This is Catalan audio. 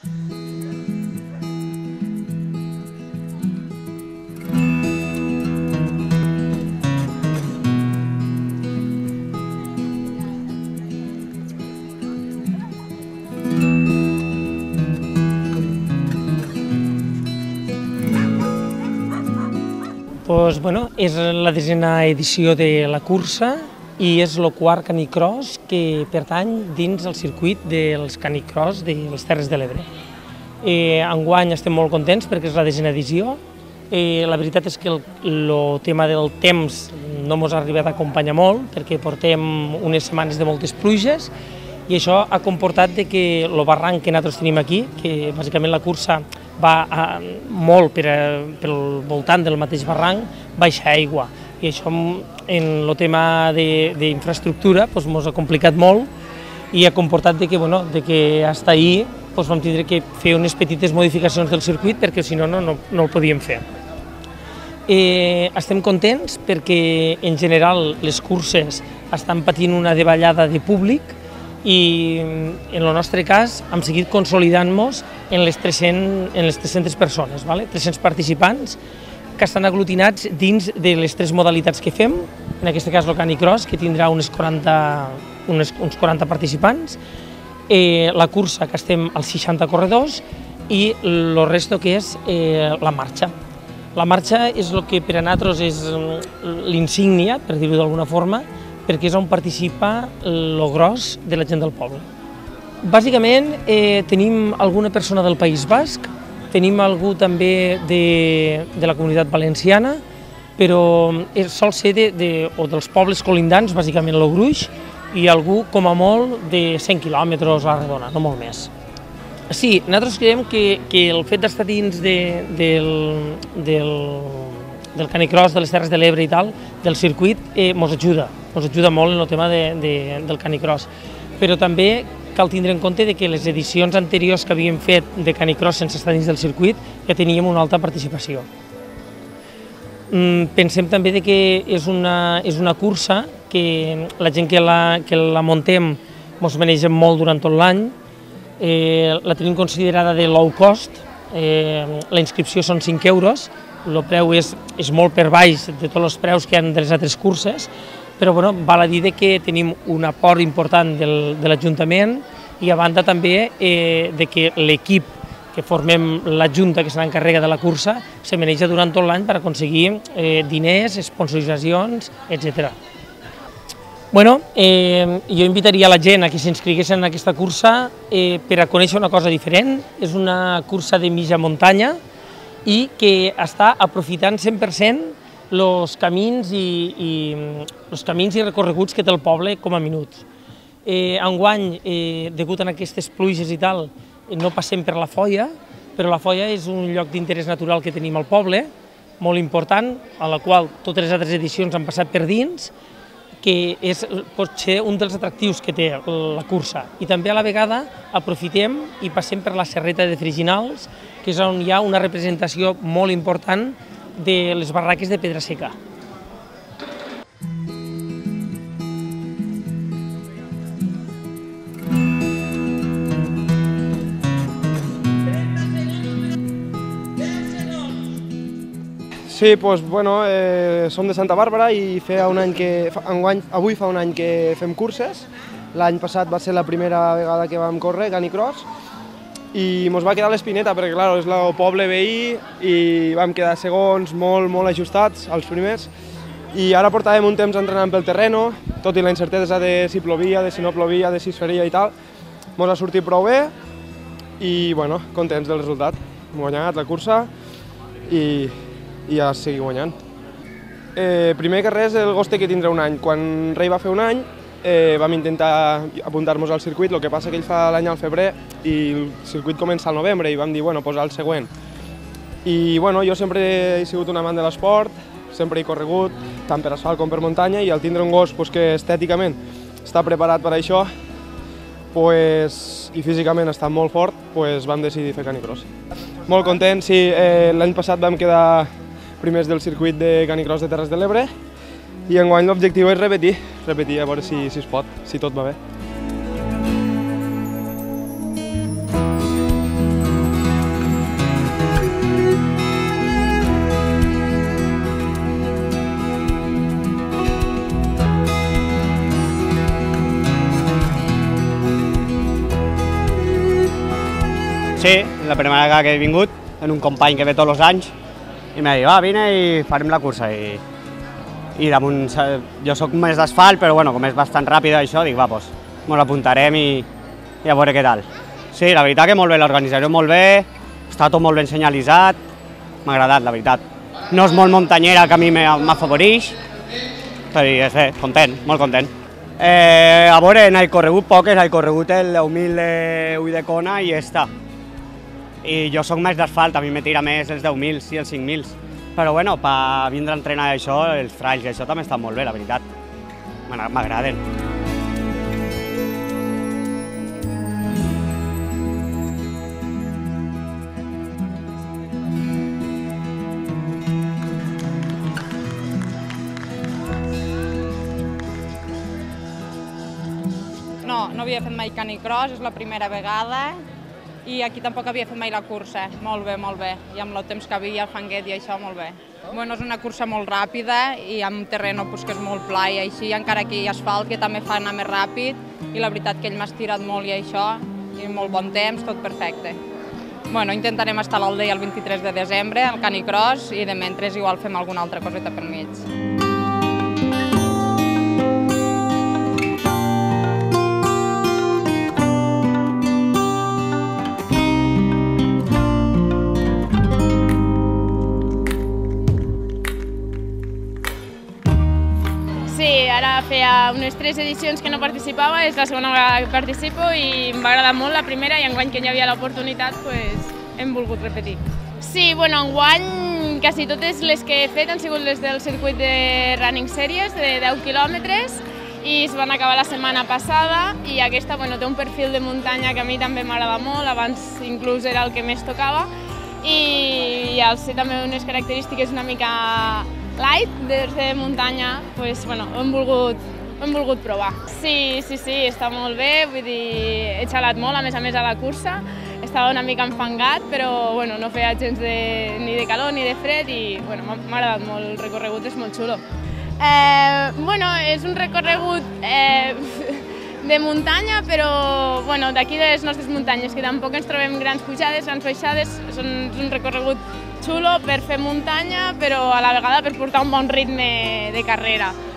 Doncs, bueno, és la 10a edició de la cursa i és el quart canicross que pertany dins el circuit dels canicross de les Terres de l'Ebre. Enguany estem molt contents perquè és la 10a edició. La veritat és que el tema del temps no ens ha arribat a acompanyar molt perquè portem unes setmanes de moltes pluges i això ha comportat que el barranc que nosaltres tenim aquí, que bàsicament la cursa va molt pel voltant del mateix barranc, baixa aigua. I això en el tema d'infraestructura ens ha complicat molt i ha comportat que fins ahir vam tindre que fer unes petites modificacions del circuit perquè si no, no el podíem fer. Estem contents perquè en general les curses estan patint una davallada de públic i en el nostre cas hem seguit consolidant-nos en les 300 persones, 300 participants que estan aglutinats dins de les 3 modalitats que fem, en aquest cas el canicross, que tindrà uns 40 participants, la cursa, que estem als 60 corredors, i el resto que és la marxa. La marxa és el que per a nosaltres és l'insígnia, per dir-ho d'alguna forma, perquè és on participa el gros de la gent del poble. Bàsicament tenim alguna persona del País Basc, tenim algú també de la Comunitat Valenciana, però sol ser dels pobles colindants, bàsicament el Gruix, i algú com a molt de 100 quilòmetres a la redona, no molt més. Sí, nosaltres creiem que el fet d'estar dins del canicross de les Terres de l'Ebre i tal, del circuit, ens ajuda molt en el tema del canicross. Però també cal tindre en compte que les edicions anteriors que havíem fet de canicross sense estar dins del circuit ja teníem una alta participació. Pensem també que és una cursa que la gent que la muntem ens manegem molt durant tot l'any, la tenim considerada de low cost, la inscripció són 5 euros, el preu és molt per baix de tots els preus que hi ha de les altres curses, però val a dir que tenim un aport important de l'Ajuntament i a banda també que l'equip que formem la Junta que se n'encarrega de la cursa se maneja durant tot l'any per aconseguir diners, sponsoritzacions, etc. Jo invitaria la gent a que s'inscrigués en aquesta cursa per a conèixer una cosa diferent. És una cursa de mitja muntanya i que està aprofitant 100% els camins i recorreguts que té el poble com a minut. Enguany, degut a aquestes pluges i tal, no passem per la Foia, però la Foia és un lloc d'interès natural que tenim al poble, molt important, a la qual totes les altres edicions han passat per dins, que pot ser un dels atractius que té la cursa. I també a la vegada aprofitem i passem per la Serreta de Freginals, que és on hi ha una representació molt important de les barraques de pedra seca. Sí, som de Santa Bàrbara i avui fa un any que fem curses. L'any passat va ser la primera vegada que vam córrer canicross i ens va quedar l'espineta perquè, clar, és el poble veí i vam quedar segons, molt ajustats, els primers. I ara portàvem un temps entrenant pel terreno, tot i la incertesa de si plovia, de si no plovia, de si es faria i tal. Ens ha sortit prou bé i, contents del resultat. Hem guanyat la cursa i ja seguir guanyant. Primer que res, el gos té que tindre un any. Quan Rei va fer un any, vam intentar apuntar-nos al circuit, el que passa que ell fa l'any al febrer i el circuit comença al novembre i vam dir, posar el següent. I jo sempre he sigut un amant de l'esport, sempre he corregut, tant per asfalt com per muntanya, i al tindre un gos que estèticament està preparat per això i físicament està molt fort, vam decidir fer canicross. Molt contents, sí, l'any passat vam quedar primers del circuit de canicross de Terres de l'Ebre i enguany l'objectiu és repetir a veure si es pot, si tot va bé. Sí, la primera vegada que he vingut, en un company que ve tots els anys, i m'ha dit, va, vine i farem la cursa. I damunt, jo soc més d'asfalt, però bueno, com és bastant ràpida això, dic, va, doncs, mos apuntarem i a veure què tal. Sí, la veritat que molt bé, l'organització molt bé, està tot molt ben senyalitzat, m'ha agradat, la veritat. No és molt muntanyera, que a mi m'afavoreix, però és bé, content, molt content. A veure, n'he corregut poques, he corregut el 10.000 d'Ulldecona i ja està. I jo soc més d'asfalt, a mi me tira més els 10.000 i els 5.000. Però bueno, per vindre a entrenar això, els trails i això també estan molt bé, la veritat. M'agraden. No havia fet mai canicross, és la primera vegada, i aquí tampoc havia fet mai la cursa. Molt bé, molt bé. I amb el temps que havia, el fanguet i això, molt bé. Bueno, és una cursa molt ràpida i amb terreno que és molt pla i així, encara que hi ha asfalt, que també fa anar més ràpid, i la veritat que ell m'ha estirat molt i això, i molt bon temps, tot perfecte. Bueno, intentarem estar a l'Aldea el 23 de desembre, al canicross, i de mentre igual fem alguna altra coseta pel mig. Sí, ara feia unes 3 edicions que no participava, és la segona vegada que participo i em va agradar molt la primera i enguany que hi havia l'oportunitat hem volgut repetir. Sí, bueno, enguany quasi totes les que he fet han sigut les del circuit de Running Series de 10 quilòmetres i es van acabar la setmana passada i aquesta té un perfil de muntanya que a mi també m'agrada molt, abans inclús era el que més tocava i al ser també unes característiques una mica light, de muntanya, hem volgut provar. Sí, està molt bé, vull dir, he xalat molt, a més a la cursa, estava una mica enfangat, però no feia gens ni de calor ni de fred i m'ha agradat molt, el recorregut és molt xulo. És un recorregut de muntanya, però d'aquí de les nostres muntanyes, que tampoc ens trobem grans pujades, grans baixades, és un recorregut xulo per fer muntanya, però a la vegada per portar un bon ritme de carrera.